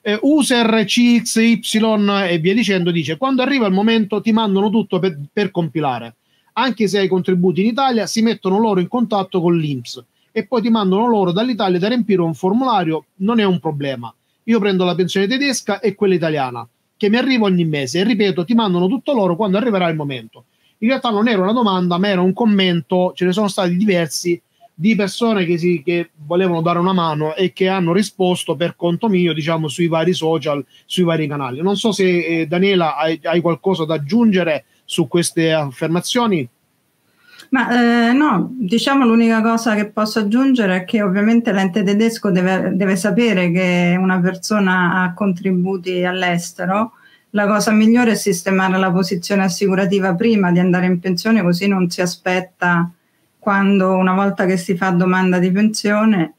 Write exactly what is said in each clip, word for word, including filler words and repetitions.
eh, user C X Y e via dicendo, dice: quando arriva il momento ti mandano tutto per, per compilare, anche se hai contributi in Italia si mettono loro in contatto con l'I N P S e poi ti mandano loro dall'Italia da riempire un formulario. Non è un problema, io prendo la pensione tedesca e quella italiana che mi arriva ogni mese e ripeto, ti mandano tutto loro quando arriverà il momento. In realtà non era una domanda ma era un commento, ce ne sono stati diversi di persone che, si, che volevano dare una mano e che hanno risposto per conto mio, diciamo, sui vari social, sui vari canali. Non so se eh, Daniela hai, hai qualcosa da aggiungere su queste affermazioni. Ma eh, no, diciamo l'unica cosa che posso aggiungere è che ovviamente l'ente tedesco deve, deve sapere che una persona ha contributi all'estero. La cosa migliore è sistemare la posizione assicurativa prima di andare in pensione, così non si aspetta quando una volta che si fa domanda di pensione,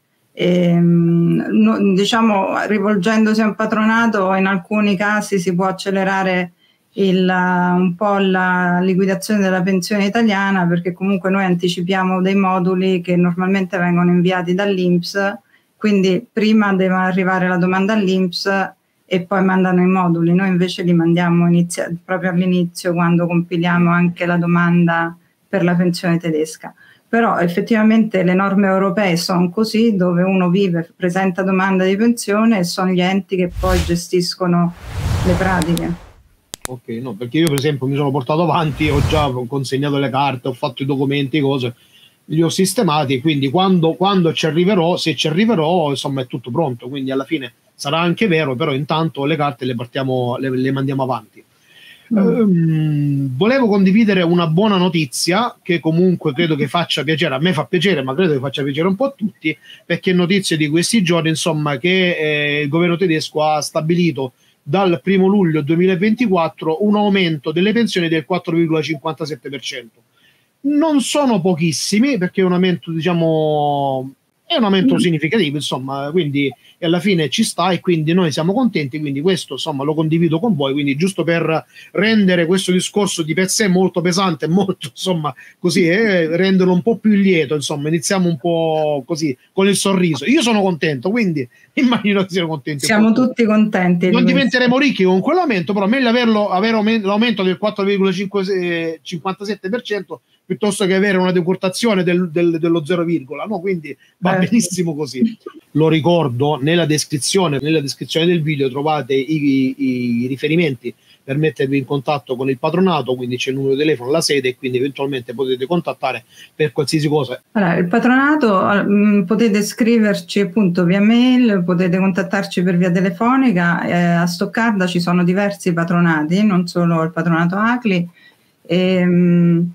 ehm, no, diciamo rivolgendosi a un patronato in alcuni casi si può accelerare il, un po' la liquidazione della pensione italiana, perché comunque noi anticipiamo dei moduli che normalmente vengono inviati dall'I N P S, quindi prima deve arrivare la domanda all'I N P S e poi mandano i moduli. Noi invece li mandiamo inizia- proprio all'inizio, quando compiliamo anche la domanda per la pensione tedesca. Però effettivamente le norme europee sono così, dove uno vive, presenta domanda di pensione e sono gli enti che poi gestiscono le pratiche. Ok, no, perché io per esempio mi sono portato avanti, ho già consegnato le carte, ho fatto i documenti, cose, li ho sistemati, quindi quando, quando ci arriverò, se ci arriverò, insomma è tutto pronto, quindi alla fine sarà anche vero, però intanto le carte le, partiamo, le, le mandiamo avanti. Mm. Um, volevo condividere una buona notizia che comunque credo che faccia piacere, a me fa piacere ma credo che faccia piacere un po' a tutti, perché è notizia di questi giorni, insomma, che eh, il governo tedesco ha stabilito dal primo luglio duemilaventiquattro un aumento delle pensioni del quattro virgola cinquantasette per cento. Non sono pochissimi, perché è un aumento, diciamo, è un aumento mm. significativo, insomma, quindi alla fine ci sta e quindi noi siamo contenti, quindi questo insomma lo condivido con voi, quindi giusto per rendere questo discorso di per sé molto pesante, molto insomma così, eh, renderlo un po' più lieto, insomma, iniziamo un po' così con il sorriso. Io sono contento, quindi immagino che siano contenti. Siamo tutti contenti. Non diventeremo ricchi con quell'aumento, però meglio averlo, avere l'aumento del quattro virgola cinquantasette per cento piuttosto che avere una decurtazione del, del, dello zero, no? Quindi va eh. benissimo così. Lo ricordo, nella descrizione, nella descrizione del video trovate i, i, i riferimenti per mettervi in contatto con il patronato, quindi c'è il numero di telefono, la sede, e quindi eventualmente potete contattare per qualsiasi cosa. Allora, il patronato mh, potete scriverci appunto via mail, potete contattarci per via telefonica. Eh, a Stoccarda ci sono diversi patronati, non solo il patronato A C L I. E, mh,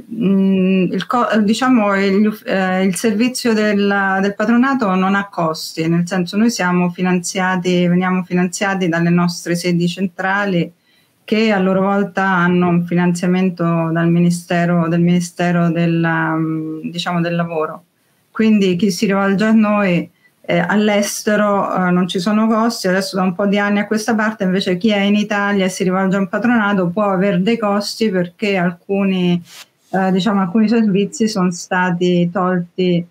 Il, diciamo il, eh, il servizio del, del patronato non ha costi, nel senso noi siamo finanziati, veniamo finanziati dalle nostre sedi centrali, che a loro volta hanno un finanziamento dal Ministero del, Ministero della, diciamo, del Lavoro. Quindi chi si rivolge a noi eh, all'estero eh, non ci sono costi. Adesso da un po' di anni a questa parte invece chi è in Italia e si rivolge a un patronato può avere dei costi, perché alcuni Eh, diciamo alcuni servizi sono stati tolti eh,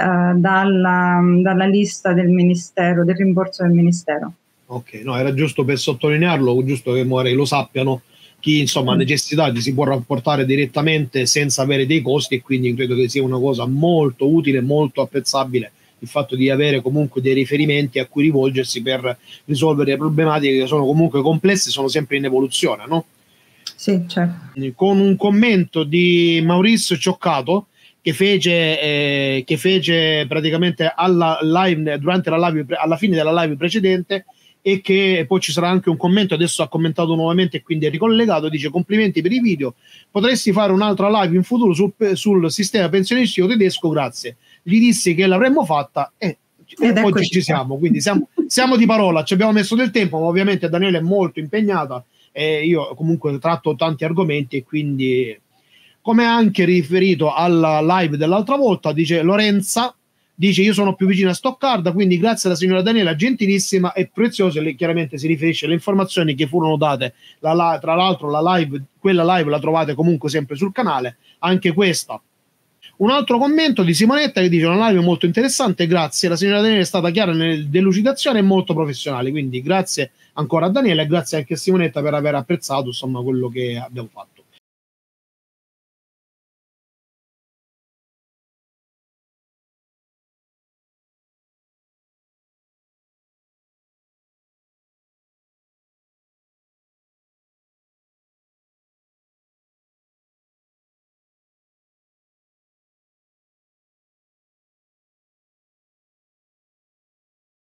dalla, dalla lista del Ministero, del rimborso del Ministero. Ok, no, era giusto per sottolinearlo, giusto che magari lo sappiano, chi insomma ha necessità si può rapportare direttamente senza avere dei costi, e quindi credo che sia una cosa molto utile, molto apprezzabile il fatto di avere comunque dei riferimenti a cui rivolgersi per risolvere le problematiche che sono comunque complesse, sono sempre in evoluzione, no? Sì, certo. Con un commento di Maurizio Cioccato che fece, eh, che fece praticamente alla live, durante la live, alla fine della live precedente, e che poi ci sarà anche un commento, adesso ha commentato nuovamente e quindi è ricollegato, dice: complimenti per i video, potresti fare un'altra live in futuro sul, sul sistema pensionistico tedesco, grazie. Gli dissi che l'avremmo fatta e Ed oggi ci siamo, quindi siamo, siamo di parola, ci abbiamo messo del tempo, ma ovviamente Daniela è molto impegnata e io comunque tratto tanti argomenti, e quindi, come anche riferito alla live dell'altra volta, dice Lorenza, dice: io sono più vicino a Stoccarda, quindi grazie alla signora Daniela, gentilissima e preziosa. Lei chiaramente si riferisce alle informazioni che furono date, la, la, tra l'altro la live, quella live la trovate comunque sempre sul canale, anche questa Un altro commento di Simonetta che dice: una live molto interessante, grazie, la signora Daniele è stata chiara nelle delucidazioni e molto professionale, quindi grazie ancora a Daniele e grazie anche a Simonetta per aver apprezzato insomma quello che abbiamo fatto.